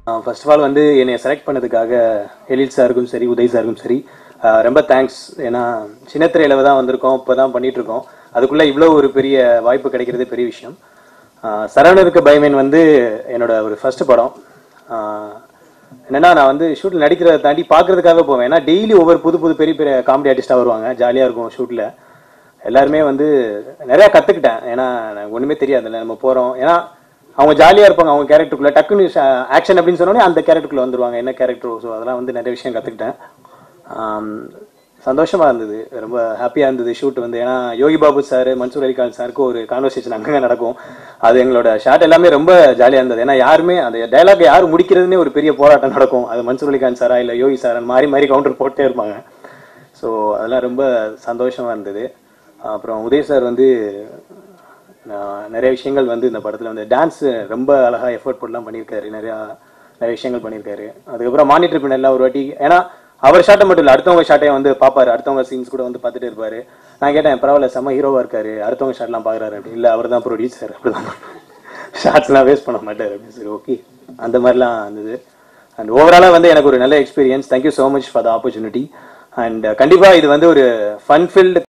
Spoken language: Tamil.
ஃபர்ஸ்ட் ஆஃப் ஆல் வந்து என்னை செலக்ட் பண்ணதுக்காக எழில் சாருக்கும் சரி, உதய் சாருக்கும் சரி ரொம்ப தேங்க்ஸ். ஏன்னா சின்னத்திரையில தான் வந்திருக்கோம், இப்போ தான் பண்ணிகிட்ருக்கோம். அதுக்குள்ளே இவ்வளோ ஒரு பெரிய வாய்ப்பு கிடைக்கிறது பெரிய விஷயம். சரவணருக்கு பயமேன் வந்து என்னோட ஒரு ஃபர்ஸ்ட் படம். என்னென்னா நான் வந்து ஷூட்டில் நடிக்கிறத தாண்டி பார்க்குறதுக்காக போவேன். ஏன்னா டெய்லி ஒவ்வொரு புது புது பெரிய பெரிய காமெடி ஆர்டிஸ்ட்டாக வருவாங்க, ஜாலியாக இருக்கும் ஷூட்டில். எல்லாருமே வந்து நிறையா கற்றுக்கிட்டேன். ஏன்னா எனக்கு ஒன்றுமே தெரியாதுல்ல, நம்ம போகிறோம். ஏன்னா அவங்க ஜாலியாக இருப்பாங்க அவங்க கேரக்டருக்குள்ளே. டக்குன்னு ஆக்ஷன் அப்படின்னு சொன்னோடனே அந்த கேரக்டருக்குள்ளே வந்துடுவாங்க, என்ன கேரக்டர். ஸோ அதெல்லாம் வந்து நிறைய விஷயம் கற்றுக்கிட்டேன். சந்தோஷமாக இருந்தது, ரொம்ப ஹாப்பியாக இருந்தது ஷூட் வந்து. ஏன்னா யோகி பாபு சார், மன்சூர் அலிகான் சாருக்கு ஒரு கான்வர்சேஷன் அங்கங்கே நடக்கும். அது எங்களோட ஷாட் எல்லாமே ரொம்ப ஜாலியாக இருந்தது. ஏன்னா யாருமே அந்த டைலாக் யார் முடிக்கிறதுனே ஒரு பெரிய போராட்டம் நடக்கும். அது மன்சூர் அலிகான் சாரா இல்லை யோகி சாரா மாறி மாறி கவுண்டர் போட்டே இருப்பாங்க. ஸோ அதெல்லாம் ரொம்ப சந்தோஷமாக இருந்தது. அப்புறம் உதய் சார் வந்து நிறைய விஷயங்கள் வந்து இந்த படத்தில் வந்து டான்ஸ் ரொம்ப அழகாக எஃபர்ட் போட்டுலாம் பண்ணியிருக்காரு, நிறைய விஷயங்கள் பண்ணியிருக்காரு. அதுக்கப்புறம் மானிட்டர் பின்னெல்லாம் ஒரு வாட்டி, ஏன்னா அவர் ஷாட்டை மட்டும் இல்லை அடுத்தவங்க ஷாட்டையும் வந்து பார்ப்பாரு, அடுத்தவங்க சீன்ஸ் கூட வந்து பார்த்துட்டு இருப்பாரு. நான் கேட்டேன், பரவாயில்ல செம்ம ஹீரோவாக இருக்காரு, அடுத்தவங்க ஷாட்லாம் பார்க்குறாரு அப்படி. இல்லை அவர் தான் ப்ரொடியூசர், அப்படிதான் ஷார்ட்ஸ்லாம் வேஸ்ட் பண்ண மாட்டார் அப்படின்னு. சரி, ஓகே, அந்த மாதிரிலாம் இருந்தது. அண்ட் ஓவராலாக வந்து எனக்கு ஒரு நல்ல experience. Thank you so much for the opportunity. And கண்டிப்பாக இது வந்து ஒரு ஃபன் ஃபில்டு